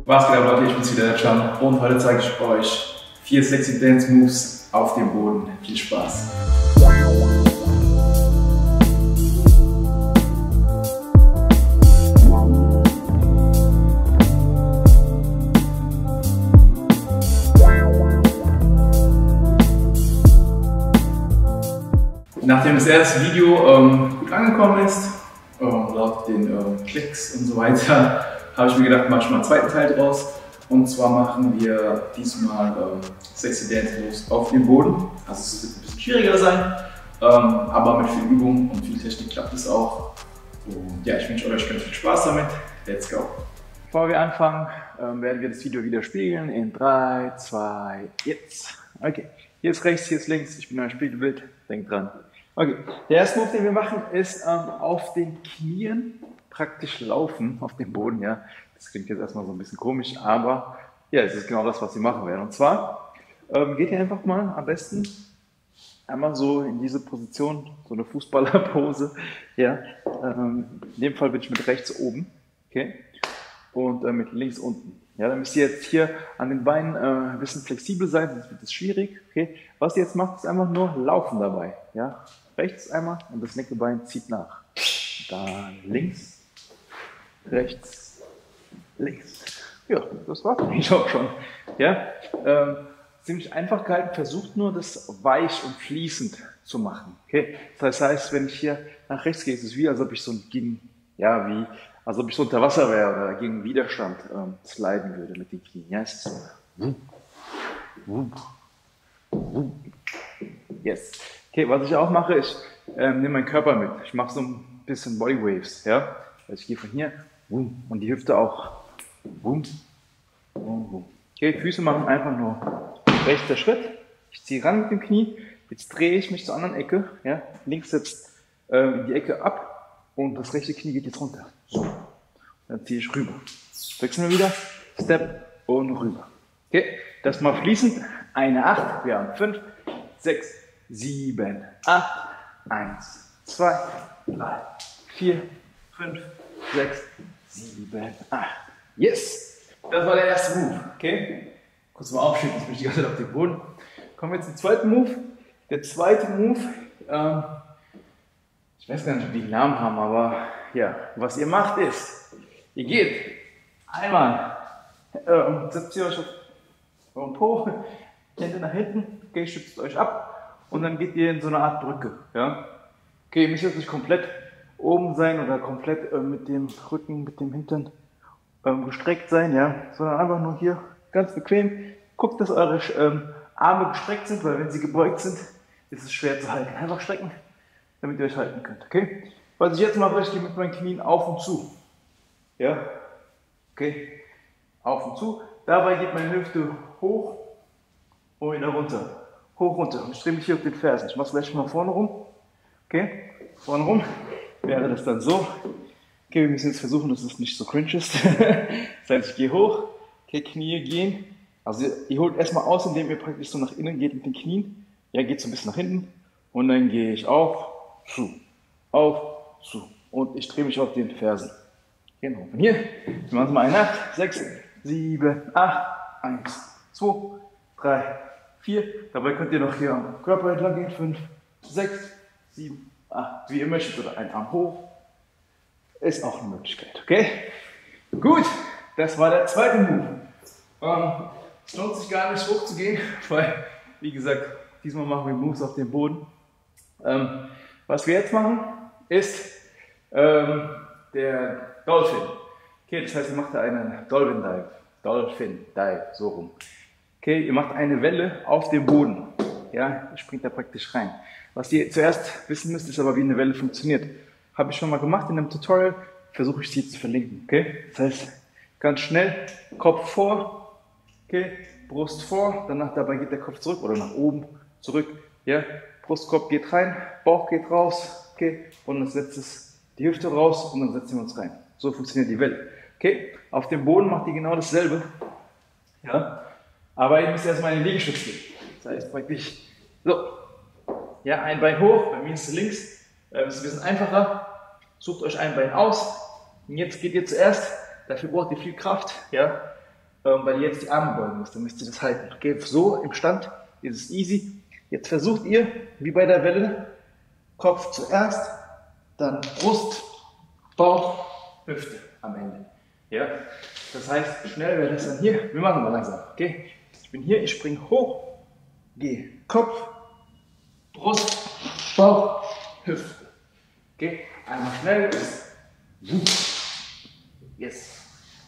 Was geht ab, Leute? Ich bin's wieder, der Can, und heute zeige ich euch 4 sexy Dance Moves auf dem Boden. Viel Spaß! Nachdem das erste Video gut angekommen ist, laut den Klicks und so weiter, habe ich mir gedacht, mache ich mal einen zweiten Teil draus. Und zwar machen wir diesmal sexy Dance Moves auf dem Boden. Also es wird ein bisschen schwieriger sein, aber mit viel Übung und viel Technik klappt es auch. Und ja, ich wünsche euch ganz viel Spaß damit. Let's go! Bevor wir anfangen, werden wir das Video wieder spiegeln in 3, 2, jetzt. Okay, hier ist rechts, hier ist links. Ich bin euer Spiegelbild, denkt dran. Okay, der erste Move, den wir machen, ist auf den Knien praktisch laufen auf dem Boden. Ja, das klingt jetzt erstmal so ein bisschen komisch, aber ja, es ist genau das, was wir machen werden. Und zwar geht ihr einfach mal am besten einmal so in diese Position, so eine Fußballerpose. Ja, in dem Fall bin ich mit rechts oben, okay, und mit links unten. Ja, dann müsst ihr jetzt hier an den Beinen ein bisschen flexibel sein, sonst wird es schwierig. Okay, was ihr jetzt macht, ist einfach nur laufen dabei. Ja, rechts einmal und das linke Bein zieht nach. Dann links, rechts, links. Ja, das war's eigentlich auch schon. Ja, ziemlich einfach gehalten. Versucht nur, das weich und fließend zu machen. Okay, das heißt, wenn ich hier nach rechts gehe, ist es wie, als ob ich so als ob ich so unter Wasser wäre oder gegen Widerstand sliden würde mit den Knien. Ja, es ist so. Yes. Okay, was ich auch mache, ich nehme meinen Körper mit. Ich mache so ein bisschen Body Waves. Ja? Also ich gehe von hier und die Hüfte auch. Okay, Füße machen einfach nur rechter Schritt. Ich ziehe ran mit dem Knie. Jetzt drehe ich mich zur anderen Ecke. Ja? Links setzt die Ecke ab und das rechte Knie geht jetzt runter. So. Dann ziehe ich rüber. Wechseln wir wieder. Step und rüber. Okay, das mal fließend. Eine 8. Wir haben 5, 6, 7, 8. 1, 2, 3, 4, 5, 6, 7, 8. Yes! Das war der erste Move. Okay? Kurz mal aufstehen, jetzt bin ich die ganze Zeit auf dem Boden. Kommen wir zum zweiten Move. Der zweite Move, ich weiß gar nicht, ob die einen Namen haben, aber ja, was ihr macht ist, ihr geht einmal, setzt ihr euch auf euren Po, Hände nach hinten, okay, stützt euch ab und dann geht ihr in so eine Art Brücke. Ja? Okay, ihr müsst jetzt nicht komplett oben sein oder komplett mit dem Rücken, mit dem Hintern gestreckt sein, ja, sondern einfach nur hier ganz bequem. Guckt, dass eure Arme gestreckt sind, weil wenn sie gebeugt sind, ist es schwer zu halten. Einfach strecken, damit ihr euch halten könnt, okay? Was ich jetzt mache, ich gehe mit meinen Knien auf und zu. Ja, okay, auf und zu. Dabei geht meine Hüfte hoch und wieder runter. Hoch, runter. Und ich drehe mich hier auf den Fersen. Ich mache es gleich mal vorne rum. Okay, vorne rum wäre das dann so. Okay, wir müssen jetzt versuchen, dass es nicht so cringe ist. Das heißt, ich gehe hoch, okay, Knie gehen. Also ihr holt erstmal aus, indem ihr praktisch so nach innen geht mit den Knien. Ja, geht so ein bisschen nach hinten. Und dann gehe ich auf, zu, und ich drehe mich auf den Fersen. Genau, von hier. Wir machen es mal 1, 8, 6, 7, 8, 1, 2, 3, 4. Dabei könnt ihr noch hier am Körper entlang gehen. 5, 6, 7, 8. Wie ihr möchtet. Oder ein Arm hoch. Ist auch eine Möglichkeit. Okay? Gut. Das war der zweite Move. Es lohnt sich gar nicht hochzugehen, weil, wie gesagt, diesmal machen wir Moves auf dem Boden. Was wir jetzt machen, ist der Dolphin. Okay, das heißt, ihr macht da eine Dolphin Dive, so rum. Okay, ihr macht eine Welle auf dem Boden. Ja, ihr springt da praktisch rein. Was ihr zuerst wissen müsst, ist aber, wie eine Welle funktioniert. Habe ich schon mal gemacht in einem Tutorial, versuche ich sie zu verlinken. Okay, das heißt, ganz schnell, Kopf vor, okay, Brust vor, danach dabei geht der Kopf zurück oder nach oben, zurück. Ja, Brustkorb geht rein, Bauch geht raus, okay, und dann setzt es die Hüfte raus und dann setzen wir uns rein. So funktioniert die Welle. Okay, auf dem Boden macht ihr genau dasselbe. Ja, aber ihr müsst erstmal in den Liegestütz gehen. Das heißt praktisch so. Ja, ein Bein hoch, bei mir ist es links. Das ist ein bisschen einfacher. Sucht euch ein Bein aus. Und jetzt geht ihr zuerst, dafür braucht ihr viel Kraft. Ja, weil ihr jetzt die Arme beugen müsst, dann müsst ihr das halten. Okay, so im Stand ist es easy. Jetzt versucht ihr, wie bei der Welle, Kopf zuerst, dann Brust, Bauch, Hüfte am Ende. Ja? Das heißt, schnell wäre das dann hier. Wir machen mal langsam. Okay? Ich bin hier, ich springe hoch, gehe Kopf, Brust, Bauch, Hüfte. Okay? Einmal schnell. Yes.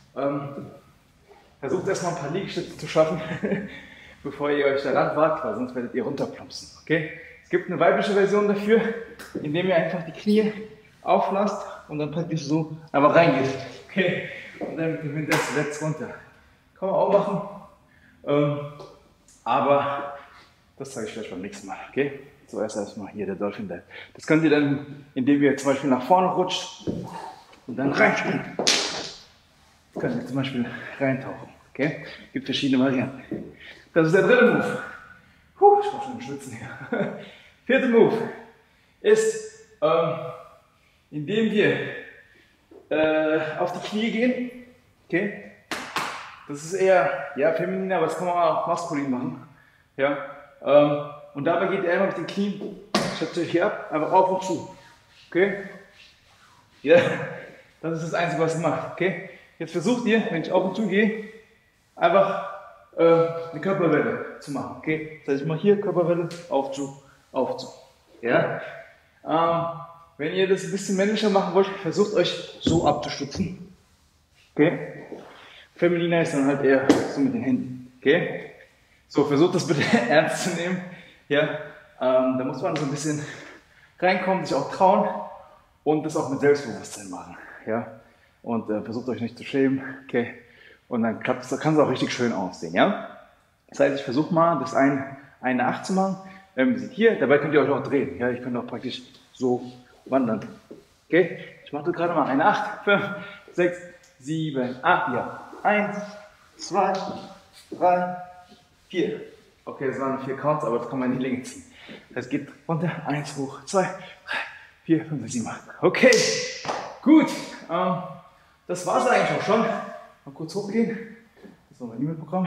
Versucht erstmal ein paar Liegestütze zu schaffen, bevor ihr euch daran wagt, weil sonst werdet ihr runterplumpsen. Okay? Es gibt eine weibliche Version dafür, indem ihr einfach die Knie auflasst und dann praktisch so einfach reingeht. Okay? Und dann mit dem Hintersetz runter. Kann man auch machen. Aber das zeige ich vielleicht beim nächsten Mal. Okay? Zuerst erstmal hier der Dolphin Dive. Das könnt ihr dann, indem ihr zum Beispiel nach vorne rutscht und dann reinspringt. Könnt ihr zum Beispiel reintauchen. Okay? Gibt verschiedene Varianten. Das ist der dritte Move. Ich brauche schon ein Schwitzen hier. Vierte Move ist, indem wir auf die Knie gehen. Okay? Das ist eher feminin, aber das kann man auch maskulin machen. Ja? Und dabei geht ihr einmal mit den Knien, stellt euch hier ab, einfach auf und zu. Okay? Ja, das ist das Einzige, was ihr macht. Okay? Jetzt versucht ihr, wenn ich auf und zu gehe, einfach eine Körperwelle zu machen. Okay? Das heißt, ich mache hier Körperwelle, auf zu, auf zu. Ja? Wenn ihr das ein bisschen männlicher machen wollt, versucht euch so abzustützen. Okay? Femininer ist dann halt eher so mit den Händen. Okay? So, versucht das bitte ernst zu nehmen. Ja? Da muss man so ein bisschen reinkommen, sich auch trauen und das auch mit Selbstbewusstsein machen. Ja? Und versucht euch nicht zu schämen. Okay? Und dann kann es auch richtig schön aussehen. Ja? Das heißt, ich versuche mal, das eine 8 zu machen. Hier, dabei könnt ihr euch auch drehen. Ja? Ich könnte auch praktisch so wandern. Okay? Ich mache gerade mal eine 8, 5, 6, 7, 8. Ja. 1, 2, 3, 4. Okay, das waren 4 Counts, aber das kann man in die Länge ziehen. Das geht runter. 1, hoch, 2, 3, 4, 5, 6, 7, 8. Okay, gut. Das war es eigentlich auch schon. Mal kurz hochgehen. Das war mein E-Mail-Programm.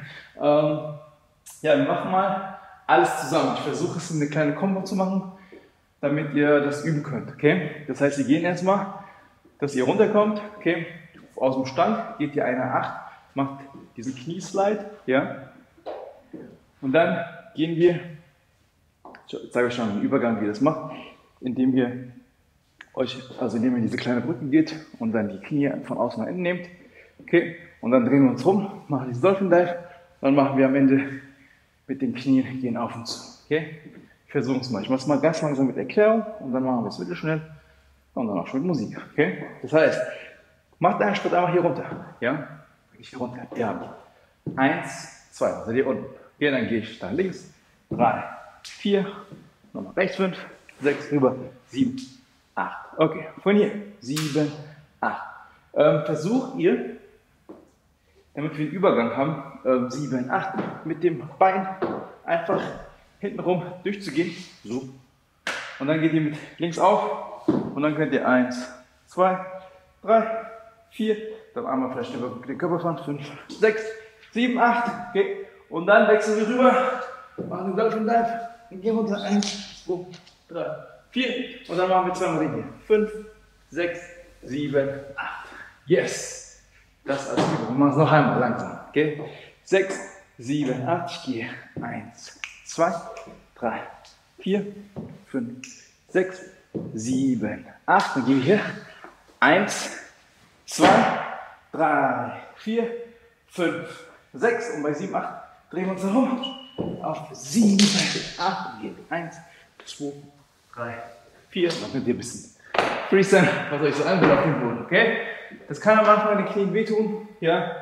Ja, wir machen mal alles zusammen. Ich versuche es in eine kleine Kombo zu machen, damit ihr das üben könnt. Okay? Das heißt, wir gehen erstmal, dass ihr runterkommt. Okay? Aus dem Stand geht ihr eine 8, macht diesen Knieslide. Ja? Und dann gehen wir, ich zeige euch schon einen Übergang, wie ihr das macht, indem ihr diese kleine Brücke geht und dann die Knie von außen nach innen nehmt. Okay? Und dann drehen wir uns rum, machen diesen Dolphin Dive. Dann machen wir am Ende mit den Knien, gehen auf und zu. Okay? Ich versuche es mal. Ich mache es mal ganz langsam mit Erklärung und dann machen wir es mittelschnell und dann auch schon mit Musik. Okay? Das heißt, macht einen Schritt einmal hier runter. Ja? Hier runter. Ja. 1, 2. Dann seid ihr unten. Okay, dann gehe ich da links. 3, 4. Nochmal rechts 5, 6 rüber. 7, 8. Okay, von hier. 7, 8. Versucht ihr, damit wir einen Übergang haben, 7, 8, mit dem Bein einfach hintenrum durchzugehen. So. Und dann geht ihr mit links auf und dann könnt ihr 1, 2, 3, 4, dann einmal vielleicht über den Körper fahren, 5, 6, 7, 8, okay. Und dann wechseln wir rüber, machen den Dolphin Dive, dann gehen wir unter 1, 2, 3, 4 und dann machen wir zweimal den hier. 5, 6, 7, 8. Yes! Das als Übung. Wir machen es noch einmal langsam. Okay? 6, 7, 8. Ich gehe 1, 2, 3, 4, 5, 6, 7, 8. Dann gehen wir hier 1, 2, 3, 4, 5, 6. Und bei 7, 8 drehen wir uns herum. Auf 7, 8. Gehen 1, 2, 3, 4. Dann könnt ihr ein bisschen freestylen, was euch so angeht auf dem Boden. Okay? Das kann am Anfang an den Knien wehtun, ja.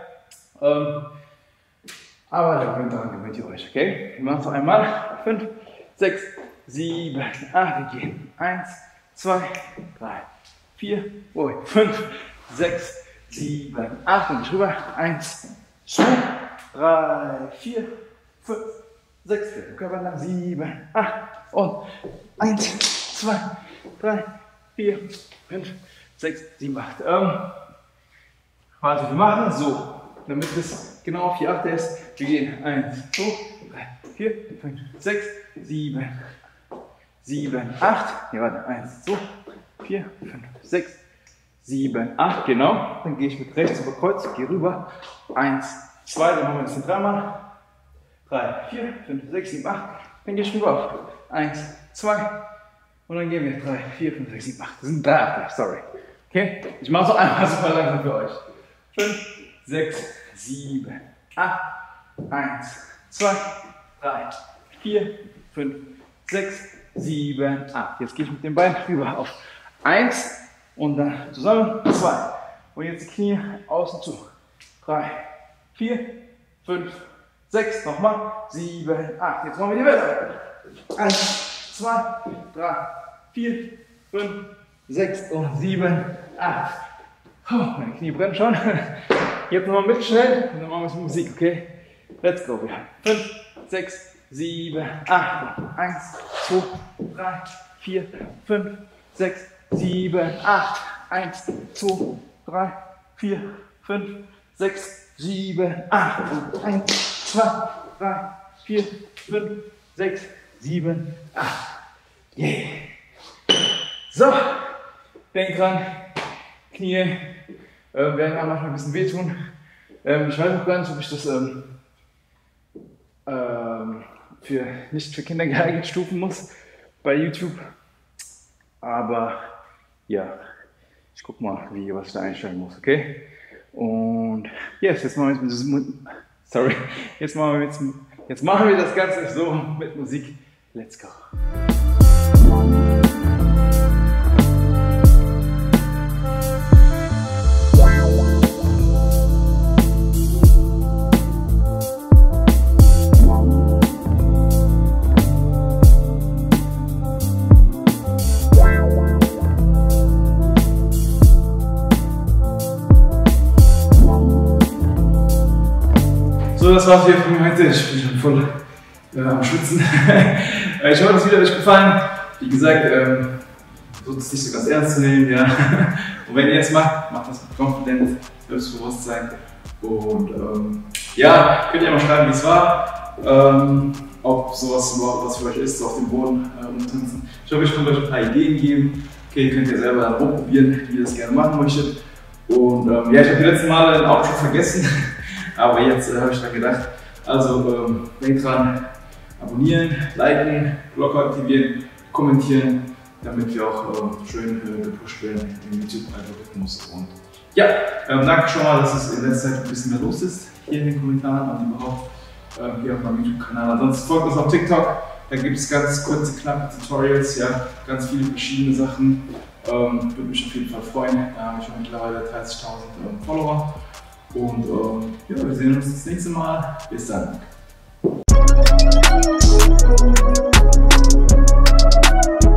Aber daran gewöhnt ihr euch, okay? Wir machen es noch einmal. 5, 6, 7, 8. Wir gehen 1, 2, 3, 4, 5, 6, 7, 8. Und ich rüber. 1, 2, 3, 4, 5, 6, 4. Körper lang. 7, 8. Und 1, 2, 3, 4, 5, 6, 7, 8. Warte, wir machen so, damit es genau 4 8 ist. Wir gehen 1, 2, 3, 4, 5, 6, 7, 8. Ja, warte, 1, 2, 4, 5, 6, 7, 8. Genau. Dann gehe ich mit rechts über Kreuz, gehe rüber. 1, 2, dann machen wir das in 3 Mal. 3, 4, 5, 6, 7, 8. Dann gehe ich rüber auf. 1, 2. Und dann gehen wir 3, 4, 5, 6, 7, 8. Das sind 3 8, sorry. Okay? Ich mache es auch einmal super langsam für euch. 5, 6, 7, 8. 1, 2, 3, 4, 5, 6, 7, 8. Jetzt gehe ich mit den Beinen rüber auf 1 und dann zusammen 2. Und jetzt die Knie außen zu. 3, 4, 5, 6, nochmal 7, 8. Jetzt machen wir die Welle. 1, 2, 3, 4, 5, 6 und 7, 8. Meine Knie brennen schon. Jetzt nochmal mit schnell und dann machen wir es mit Musik, okay? Let's go. 5, 6, 7, 8. 1, 2, 3, 4, 5, 6, 7, 8. 1, 2, 3, 4, 5, 6, 7, 8. Und 1, 2, 3, 4, 5, 6, 7, 8. Yeah. So, denk dran, Knie werden auch manchmal ein bisschen wehtun. Ich weiß auch gar nicht, ob ich das nicht für Kinder geeignet stufen muss bei YouTube. Aber ja, ich guck mal, was ich da einstellen muss, okay? Und yes, jetzt machen wir das Ganze so mit Musik. Let's go. So, das war's hier von mir heute. Ich bin schon voll am Schwitzen. Ich hoffe, das Video hat euch gefallen. Wie gesagt, versucht es nicht so ganz ernst zu nehmen. Ja. Und wenn ihr es macht, macht das mit Confidence, Selbstbewusstsein. Und ja, könnt ihr mal schreiben, wie es war. Ob sowas überhaupt was für euch ist, so auf dem Boden umtanzen. Ich hoffe, ich konnte euch ein paar Ideen geben. Okay, könnt ihr selber dann rumprobieren, wie ihr das gerne machen möchtet. Und ja, ich habe die letzten Male den Outro vergessen. Aber jetzt habe ich dann gedacht, also denkt dran, abonnieren, liken, Glocke aktivieren, kommentieren, damit wir auch schön gepusht werden im YouTube-Algorithmus. Und ja, danke schon mal, dass es in letzter Zeit ein bisschen mehr los ist, hier in den Kommentaren und überhaupt hier auf meinem YouTube-Kanal. Ansonsten folgt uns auf TikTok, da gibt es ganz kurze, knappe Tutorials, ja, ganz viele verschiedene Sachen. Würde mich auf jeden Fall freuen, da habe ich schon mittlerweile 30.000 Follower. Und ja, wir sehen uns das nächste Mal. Bis dann.